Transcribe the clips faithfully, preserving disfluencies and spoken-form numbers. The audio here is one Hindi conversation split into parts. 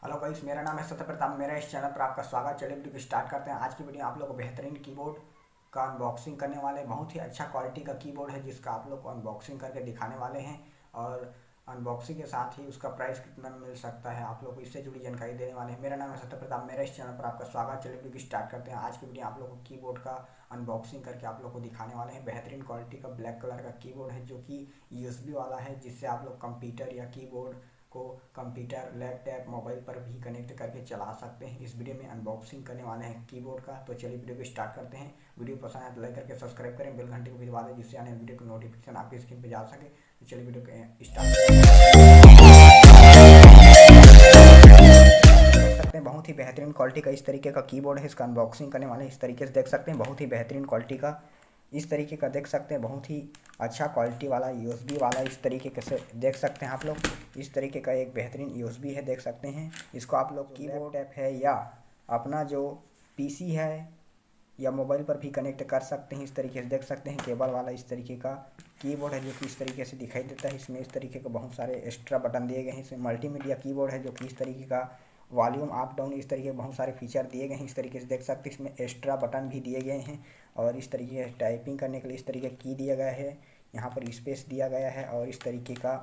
हेलो गाइस, मेरा नाम है सत्य प्रताप। मेरा इस चैनल पर आपका स्वागत। चलिए वीडियो स्टार्ट करते हैं। आज की वीडियो आप लोग को बेहतरीन कीबोर्ड का अनबॉक्सिंग करने वाले हैं। बहुत ही अच्छा क्वालिटी का कीबोर्ड है जिसका आप लोग को अनबॉक्सिंग करके दिखाने वाले हैं और अनबॉक्सिंग के साथ ही उसका प्राइस कितना मिल सकता है आप लोग को इससे जुड़ी जानकारी देने वाले हैं। मेरा नाम है सत्य प्रताप। मेरा इस चैनल पर आपका स्वागत। चलिए वीडियो स्टार्ट करते हैं। आज की वीडियो आप लोग को कीबोर्ड का अनबॉक्सिंग करके आप लोग को दिखाने वाले हैं। बेहतरीन क्वालिटी का ब्लैक कलर का कीबोर्ड है जो कि यूएसबी वाला है, जिससे आप लोग कंप्यूटर या कीबोर्ड को कंप्यूटर, लैपटॉप, मोबाइल पर भी कनेक्ट करके चला सकते हैं। इस वीडियो में अनबॉक्सिंग करने वाले हैं कीबोर्ड का। तो चलिए वीडियो को स्टार्ट करते हैं। वीडियो पसंद आए तो लाइक करके सब्सक्राइब करें, बेल घंटे को भी दबा दें जिससे आने वीडियो की नोटिफिकेशन आपकी स्क्रीन पर जा सके। तो चलिए वीडियो को स्टार्ट देख सकते हैं। बहुत ही बेहतरीन क्वालिटी का इस तरीके का कीबोर्ड है। इसका अनबॉक्सिंग करने वाले इस तरीके से देख सकते हैं। बहुत ही बेहतरीन क्वालिटी का इस तरीके का देख सकते हैं। बहुत ही अच्छा क्वालिटी वाला यूएसबी वाला इस तरीके से देख सकते हैं आप लोग। इस तरीके का एक बेहतरीन यूएसबी है, देख सकते हैं। इसको आप लोग कीबोर्ड ऐप है या अपना जो पीसी है या मोबाइल पर भी कनेक्ट कर सकते हैं। इस तरीके से देख सकते हैं। केबल वाला इस तरीके का कीबोर्ड है जो कि इस तरीके से दिखाई देता है। इसमें इस तरीके का बहुत सारे एक्स्ट्रा बटन दिए गए हैं। इसमें मल्टीमीडिया कीबोर्ड है जो कि इस तरीके का वॉल्यूम अप डाउन इस तरीके के बहुत सारे फीचर दिए गए हैं। इस तरीके से देख सकते हैं। इसमें एक्स्ट्रा बटन भी दिए गए हैं और इस तरीके से टाइपिंग करने के लिए इस तरीके की दिया गया है। यहाँ पर स्पेस दिया गया है और इस तरीके का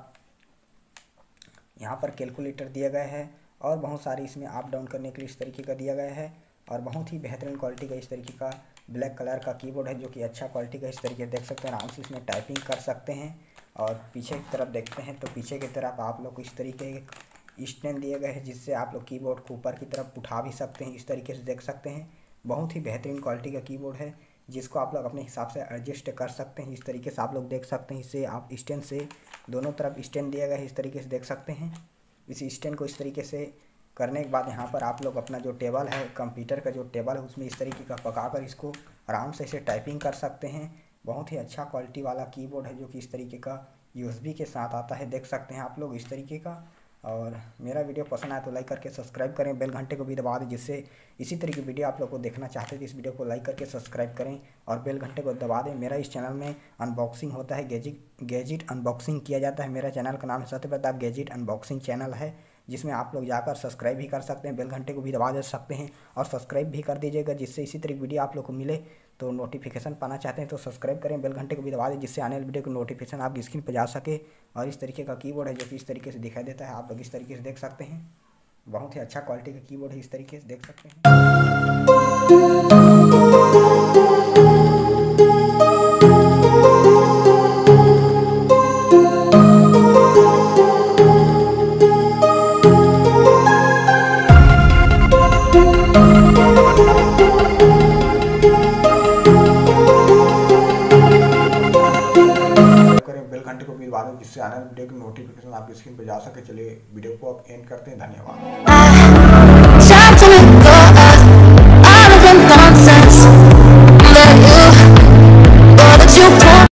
यहाँ पर कैलकुलेटर दिया गया है और बहुत सारे इसमें अप डाउन करने के लिए इस तरीके का दिया गया है। और बहुत ही बेहतरीन क्वालिटी का इस तरीके का ब्लैक कलर का कीबोर्ड है जो कि अच्छा क्वालिटी का इस तरीके देख सकते हैं। आराम से इसमें टाइपिंग कर सकते हैं। और पीछे की तरफ देखते हैं तो पीछे की तरफ आप लोग को इस तरीके के स्टैंड दिए गए हैं जिससे आप लोग कीबोर्ड को ऊपर की तरफ उठा भी सकते हैं। इस तरीके से देख सकते हैं। बहुत ही बेहतरीन क्वालिटी का कीबोर्ड है जिसको आप लोग अपने हिसाब से एडजस्ट कर सकते हैं। इस तरीके से आप लोग देख सकते हैं। इससे आप स्टैंड से दोनों तरफ स्टैंड दिया गया है, इस तरीके से देख सकते हैं। इस स्टैंड को इस तरीके से करने के बाद यहाँ पर आप लोग अपना जो टेबल है, कंप्यूटर का जो टेबल है, उसमें इस तरीके का पका कर इसको आराम से इसे टाइपिंग कर सकते हैं। बहुत ही अच्छा क्वालिटी वाला कीबोर्ड है जो कि इस तरीके का यूएसबी के साथ आता है, देख सकते हैं आप लोग इस तरीके का। और मेरा वीडियो पसंद आए तो लाइक करके सब्सक्राइब करें, बेल घंटे को भी दबा दें जिससे इसी तरह की वीडियो आप लोग को देखना चाहते हैं तो इस वीडियो को लाइक करके सब्सक्राइब करें और बेल घंटे को दबा दें। मेरा इस चैनल में अनबॉक्सिंग होता है, गैजेट गैजेट अनबॉक्सिंग किया जाता है। मेरा चैनल का नाम है सत्य प्रताप गैजेट अनबॉक्सिंग चैनल है, जिसमें आप लोग जाकर सब्सक्राइब भी कर सकते हैं, बेल घंटे को भी दबा दे सकते हैं और सब्सक्राइब भी कर दीजिएगा जिससे इसी तरह की वीडियो आप लोग को मिले। तो नोटिफिकेशन पाना चाहते हैं तो सब्सक्राइब करें, बेल घंटे को भी दबा दें जिससे आने वाली वीडियो की नोटिफिकेशन आपकी स्क्रीन पर जा सके। और इस तरीके का कीबोर्ड है जो कि इस तरीके से दिखाई देता है, आप लोग इस तरीके से देख सकते हैं। बहुत ही अच्छा क्वालिटी का कीबोर्ड है, इस तरीके से देख सकते हैं। बेल घंटे को भी दबा दो जिससे आने वाली वीडियो की नोटिफिकेशन आपकी स्क्रीन पर जा सके। चलिए वीडियो को अब एंड करते हैं। धन्यवाद।